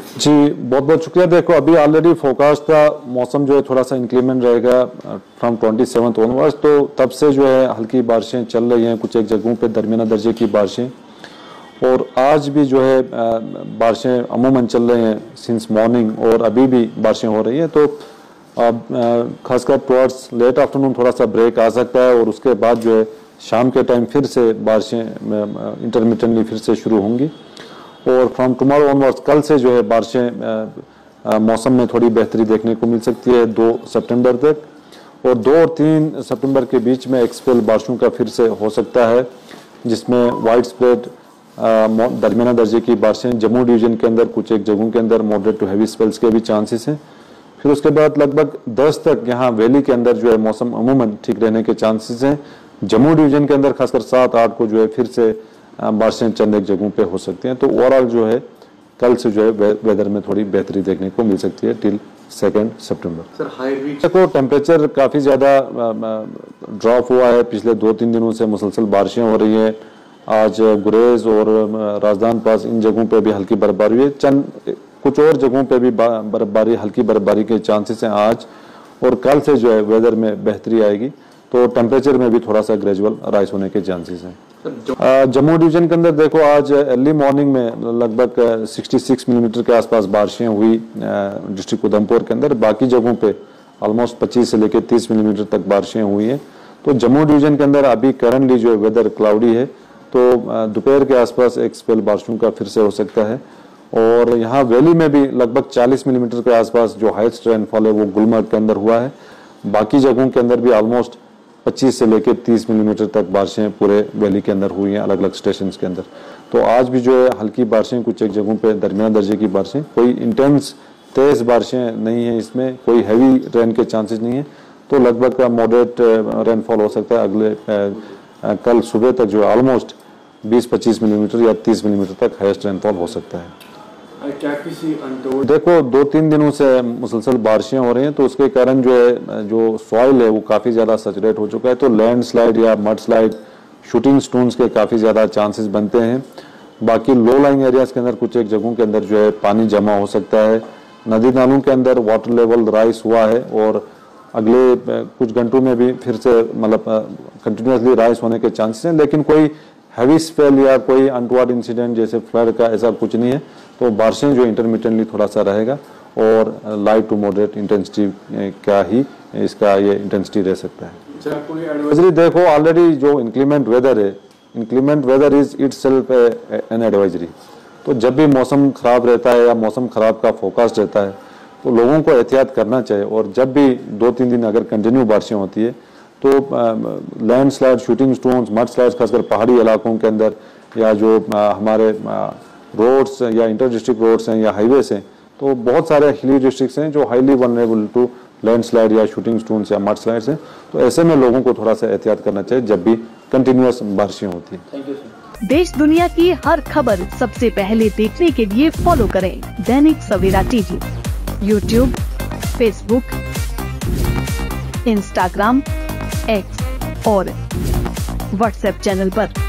जी बहुत बहुत शुक्रिया। देखो अभी ऑलरेडी फोरकास्ट का मौसम जो है थोड़ा सा इंक्रीमेंट रहेगा फ्रॉम 27 ऑनवर्ड्स, तो तब से जो है हल्की बारिशें चल रही हैं, कुछ एक जगहों पे दरमियाना दर्जे की बारिशें, और आज भी जो है बारिशें अमूमन चल रही हैं सिंस मॉर्निंग, और अभी भी बारिशें हो रही हैं। तो खासकर टुवर्ड्स लेट आफ्टरनून थोड़ा सा ब्रेक आ सकता है, और उसके बाद जो है शाम के टाइम फिर से बारिशें इंटरमिटेंटली फिर से शुरू होंगी, और फ्रॉम टुमारो ऑनवर्ड्स कल से जो है बारिशें मौसम में थोड़ी बेहतरी देखने को मिल सकती है 2 सितंबर तक, और 2 और 3 सितंबर के बीच में एक स्पेल बारिशों का फिर से हो सकता है, जिसमें वाइड स्प्रेड दरमियाना दर्जे की बारिशें जम्मू डिवीजन के अंदर कुछ एक जगहों के अंदर मॉडरेट टू हैवी स्पेल्स के भी चांसेस हैं। फिर उसके बाद लगभग 10 तक यहाँ वैली के अंदर जो है मौसम अमूमन ठीक रहने के चांसेस हैं। जम्मू डिवीजन के अंदर खासकर 7-8 को जो है फिर से बारिशें चंद एक जगहों पे हो सकती हैं। तो ओवरऑल जो है कल से जो है वेदर में थोड़ी बेहतरी देखने को मिल सकती है टिल 2 सितंबर। सर हाई रीच देखो टेम्परेचर काफ़ी ज़्यादा ड्रॉप हुआ है, पिछले 2-3 दिनों से मुसलसल बारिशें हो रही हैं। आज गुरेज और राजदान पास इन जगहों पे भी हल्की बर्फबारी हुई है, चंद कुछ और जगहों पे भी बर्फबारी हल्की बर्फबारी के चांसेस हैं आज, और कल से जो है वेदर में बेहतरी आएगी, तो टेम्परेचर में भी थोड़ा सा ग्रेजुअल राइज होने के चांसेस हैं। जम्मू डिवीजन के अंदर देखो आज अर्ली मॉर्निंग में लगभग 66 मिलीमीटर के आसपास बारिशें हुई डिस्ट्रिक्ट उधमपुर के अंदर, बाकी जगहों पे ऑलमोस्ट 25 से लेकर 30 मिलीमीटर तक बारिशें हुई हैं। तो जम्मू डिवीजन के अंदर अभी करंटली जो वेदर क्लाउडी है, तो दोपहर के आसपास एक स्पेल बारिशों का फिर से हो सकता है, और यहाँ वैली में भी लगभग 40 मिलीमीटर के आसपास जो हाईएस्ट रेनफॉल है वो गुलमर्ग के अंदर हुआ है। बाकी जगहों के अंदर भी ऑलमोस्ट 25 से लेकर 30 मिलीमीटर तक बारिशें पूरे वैली के अंदर हुई हैं अलग अलग स्टेशंस के अंदर। तो आज भी जो है हल्की बारिशें कुछ एक जगहों पे दरमियाना दर्जे की बारिशें, कोई इंटेंस तेज बारिशें नहीं है, इसमें कोई हैवी रेन के चांसेस नहीं है, तो लगभग मॉडरेट रेनफॉल हो सकता है अगले कल सुबह तक जो ऑलमोस्ट 20-25 मिलीमीटर या 30 मिलीमीटर तक हाईएस्ट रेनफॉल हो सकता है। क्या किसी देखो 2-3 दिनों से मुसलसल बारिशें हो रही हैं, तो उसके कारण जो है जो सॉइल है वो काफ़ी ज़्यादा सैचुरेट हो चुका है, तो लैंडस्लाइड या मड स्लाइड, शूटिंग स्टोन्स के काफ़ी ज़्यादा चांसेस बनते हैं। बाकी लो लाइंग एरियाज़ के अंदर कुछ एक जगहों के अंदर जो है पानी जमा हो सकता है। नदी नालों के अंदर वाटर लेवल राइज हुआ है, और अगले कुछ घंटों में भी फिर से मतलब कंटिन्यूसली राइज होने के चांसेस हैं, लेकिन कोई हैवी स्पेल या कोई अनटवर्ड इंसिडेंट जैसे फ्लड का ऐसा कुछ नहीं है। तो बारिशें जो इंटरमिटेंटली थोड़ा सा रहेगा, और लाइट टू मॉडरेट इंटेंसिटी का ही इसका ये इंटेंसिटी रह सकता है। एडवाइजरी देखो ऑलरेडी जो इंक्लीमेंट वेदर है, inclement weather is itself an advisory. तो जब भी मौसम खराब रहता है या मौसम खराब का फोरकास्ट रहता है, तो लोगों को एहतियात करना चाहिए, और जब भी 2-3 दिन अगर कंटिन्यू बारिशें होती है तो landslide, shooting stones, mud slides खासकर पहाड़ी इलाकों के अंदर, या जो हमारे रोड्स या इंटर डिस्ट्रिक्ट रोड्स हैं या हाईवेज हैं, तो बहुत सारे हिली डिस्ट्रिक्ट्स हैं जो हाईली वनरेबल टू लैंडस्लाइड या शूटिंग स्टोन्स या मड स्लाइड्स हैं। तो ऐसे में लोगों को थोड़ा सा एहतियात करना चाहिए जब भी कंटिन्यूअस बारिशें होती हैं। देश दुनिया की हर खबर सबसे पहले देखने के लिए फॉलो करें Dainik Savera TV, YouTube, Facebook, Instagram, X और व्हाट्सएप चैनल पर।